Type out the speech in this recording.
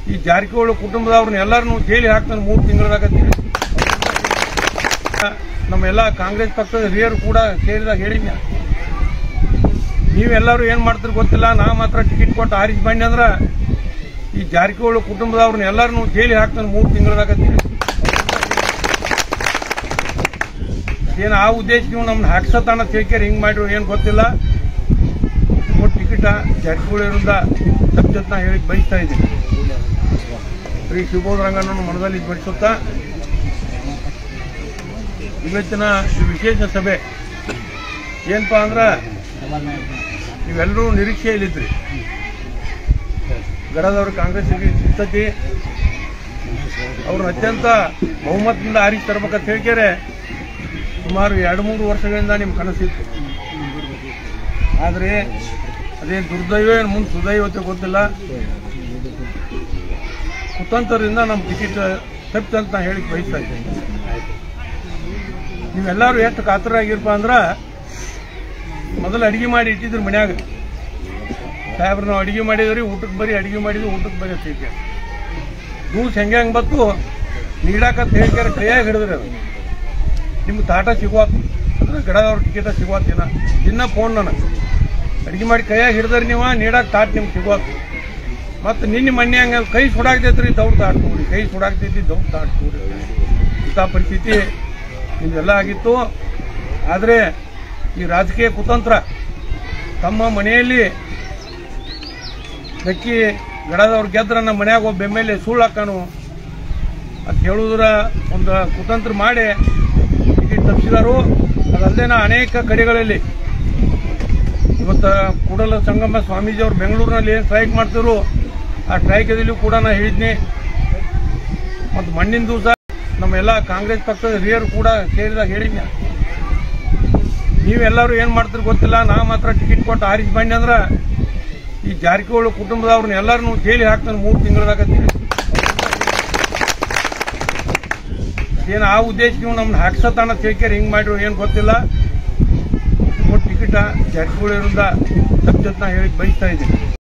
ಈ ಜಾರಕಿಹೊಳಿ ಕುಟುಂಬದವ್ರನ್ನ ಎಲ್ಲರನ್ನೂ ಜೈಲಿಗೆ ಹಾಕ್ತಾನೆ 3 ತಿಂಗಳದಾಗ ನಮ್ಮೆಲ್ಲ ಕಾಂಗ್ರೆಸ್ ಪಕ್ಷದ ಹಿರಿಯರು ಕೂಡ ಸೇರಿದಾಗ ಹೇಳಿದ್ನ ನೀವೆಲ್ಲರೂ ಏನ್ ಮಾಡ್ತೀರಿ ಗೊತ್ತಿಲ್ಲ, ನಾ ಮಾತ್ರ ಟಿಕೆಟ್ ಕೊಟ್ಟು ಆರಿಸಿ ಬನ್ನಿ ಅಂದ್ರ ಈ ಜಾರಕಿಹೊಳಿ ಕುಟುಂಬದವ್ರನ್ನ ಎಲ್ಲರನ್ನೂ ಜೈಲಿಗೆ ಹಾಕ್ತಾನೆ 3 ತಿಂಗಳದಾಗ ಏನು ಆ ಉದ್ದೇಶಕ್ಕೆ ನೀವು ನಮ್ಮನ್ನ ಹಾಕ್ಸತಾನ ತಿಳ್ಕೇರಿ ಹಿಂಗೆ ಮಾಡಿರೋ ಏನು ಗೊತ್ತಿಲ್ಲ. ಟಿಕೆಟ್ ಜಾರಕಿಹೊಳಿ ಅವರಿಂದ ತಪ್ಪು ಹೇಳಿ ಬಯಸ್ತಾ ಇದ್ದೀನಿ. ಶ್ರೀ ಶಿವಬೋಧರಂಗನನ್ನು ಮನದಲ್ಲಿ ಸ್ಮರಿಸುತ್ತಾ ಇವತ್ತಿನ ವಿಶೇಷ ಸಭೆ ಏನಪ್ಪ ಅಂದ್ರೆ ನೀವೆಲ್ಲರೂ ನಿರೀಕ್ಷೆಯಲ್ಲಿದ್ರಿ. ಗಡದವರು ಕಾಂಗ್ರೆಸ್ಸಿಗೆ ಸಿಗ್ತತಿ, ಅವ್ರನ್ನ ಅತ್ಯಂತ ಬಹುಮತದಿಂದ ಆರಿಸಿ ತರಬೇಕಂತ ಹೇಳ್ಕ್ಯಾರೆ ಸುಮಾರು 2-3 ವರ್ಷಗಳಿಂದ ನಿಮ್ಮ ಕನಸಿತ್ತು. ಆದರೆ ಅದೇನು ದುರ್ದೈವ ಮುಂದೆ ಸುದೈವತೆ ಗೊತ್ತಿಲ್ಲ, ಕುತಂತ್ರದಿಂದ ನಮ್ಮ ಟಿಕೆಟ್ ತಪ್ಪಿತಂತ ನಾ ಹೇಳಿ ಬಯಸ್ತಾ ಇದ್ದೀನಿ. ನೀವೆಲ್ಲರೂ ಎಷ್ಟು ಕಾತರಾಗಿರಪ್ಪ ಅಂದ್ರೆ ಮೊದಲು ಅಡಿಗೆ ಮಾಡಿ ಇಟ್ಟಿದ್ರು ಮನ್ಯಾಗ. ಸಾಹೇಬ್ರು ನಾವು ಅಡಿಗೆ ಮಾಡಿದ್ರಿ, ಊಟಕ್ಕೆ ಬರೀ ಅಡಿಗೆ ಮಾಡಿದ್ವಿ, ಊಟಕ್ಕೆ ಬರೀ ತಿಳ್ಕ್ಯಾರ ರೂಲ್ಸ್ ಹೆಂಗೆ ಬತ್ತು ನೀಡಾಕಂತ ಹೇಳ್ಕ್ಯಾರ ಕೈಯಾಗ ಹಿಡಿದ್ರಿ. ಅದು ನಿಮ್ಗೆ ತಾಟ ಸಿಗುವಾತ ಅಂದ್ರೆ ಗಡದವ್ರ ಟಿಕೆಟ ಸಿಗುವಾತಿನ ದಿನ ಫೋನ್ ನನಗೆ ಅಡಿಗೆ ಮಾಡಿ ಕೈಯಾಗ ಹಿಡಿದ್ರಿ ನೀವು ನೀಡಾಕ ತಾಟ್ ನಿಮ್ಗೆ ಸಿಗುವಾತ. ಮತ್ತು ನಿನ್ನೆ ಮೊನ್ನೆ ಹಂಗೆ ಕೈ ಸುಡಾಕ್ತೈತ್ರಿ ದೌಡ್ ತಾಟ್ಕೊಡ್ರಿ, ಕೈ ಸುಡಾಕ್ತೈತಿ ದೌಡ್ ತಾಟ್ಕೊಡ್ರಿ. ಇಂಥ ಪರಿಸ್ಥಿತಿ ಇದೆಲ್ಲ ಆಗಿತ್ತು. ಆದರೆ ಈ ರಾಜಕೀಯ ಕುತಂತ್ರ ತಮ್ಮ ಮನೆಯಲ್ಲಿ ನಕ್ಕಿ ಗಡದವ್ರು ಗೆದ್ರ ನಮ್ಮ ಮನ್ಯಾಗ ಒಬ್ಬ ಎಮ್ಮೆಲ್ಲೆ ಸುಳ್ಳು ಹಾಕಾನು ಅಂತ ಹೇಳುವುದರ ಒಂದು ಕುತಂತ್ರ ಮಾಡಿ ಟಿಕೆಟ್ ತಪ್ಪಿಸಿದಾರು. ಅದಲ್ಲದೆ ಅನೇಕ ಕಡೆಗಳಲ್ಲಿ ಇವತ್ತು ಕೂಡಲ ಸಂಗಮ ಸ್ವಾಮೀಜಿ ಅವರು ಬೆಂಗಳೂರಿನಲ್ಲಿ ಏನು ಸ್ಟ್ರೈಕ್ ಮಾಡ್ತಿದ್ರು ಆ ಸ್ಟ್ರೈಕದಲ್ಲಿ ಕೂಡ ನಾ ಹೇಳಿದ್ನಿ. ಮತ್ತು ಮಣ್ಣಿನ ದಿವಸ ನಮ್ಮೆಲ್ಲ ಕಾಂಗ್ರೆಸ್ ಪಕ್ಷದ ಹಿರಿಯರು ಕೂಡ ಸೇರಿದಾಗ ಹೇಳಿದ್ನ ನೀವೆಲ್ಲರೂ ಏನು ಮಾಡ್ತೀರಿ ಗೊತ್ತಿಲ್ಲ, ನಾ ಮಾತ್ರ ಟಿಕೆಟ್ ಕೊಟ್ಟು ಆರಿಸಿ ಬನ್ನಿ ಅಂದ್ರೆ ಈ ಜಾರಕಿಹೊಳಿ ಕುಟುಂಬದವ್ರನ್ನ ಎಲ್ಲರನ್ನೂ ಜೈಲಿಗೆ ಹಾಕ್ತಾನೆ 3 ತಿಂಗಳದಾಗ ಏನು ಆ ಉದ್ದೇಶಕ್ಕೆ ನೀವು ನಮ್ಮನ್ನ ಹಾಕ್ಸತಾನ ತಿಳ್ಕೇರಿ ಹಿಂಗೆ ಮಾಡಿರೋ ಏನು ಗೊತ್ತಿಲ್ಲ. ಟಿಕೆಟ್ ಜಾರಕಿಹೊಳಿ ಅವರಿಂದ ತಪ್ಪು ಹೇಳಿ ಬಯಸ್ತಾ ಇದ್ದೀನಿ.